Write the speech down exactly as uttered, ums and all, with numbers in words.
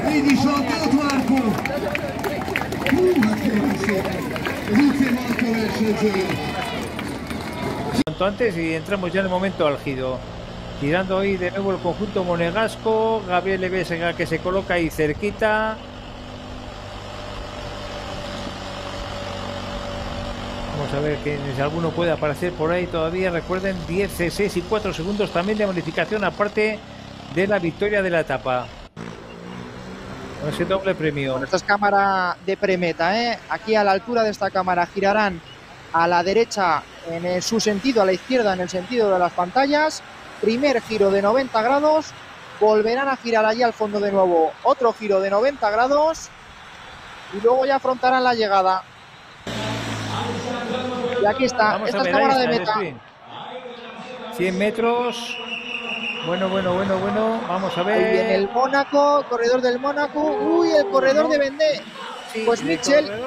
i diciotto Marco. L'ultimo verso Cuanto antes y entramos ya en el momento álgido. Tirando ahí de nuevo el conjunto monegasco. Gabriel Evesega que se coloca ahí cerquita. Vamos a ver que si alguno puede aparecer por ahí todavía. Recuerden, dieciséis y cuatro segundos también de bonificación, aparte de la victoria de la etapa. Con ese doble premio. Bueno, esta es cámara de premeta, ¿eh? Aquí a la altura de esta cámara girarán a la derecha en su sentido, a la izquierda en el sentido de las pantallas. Primer giro de noventa grados. Volverán a girar allí al fondo de nuevo. Otro giro de noventa grados. Y luego ya afrontarán la llegada. Y aquí está, Vamos esta a es ver, cámara ahí de está, meta. cien metros. Bueno, bueno, bueno, bueno. Vamos a ver. Ahí viene el Mónaco, corredor del Mónaco. Uy, el corredor de Vendée. Sí, Pues de Mitchell. corredor.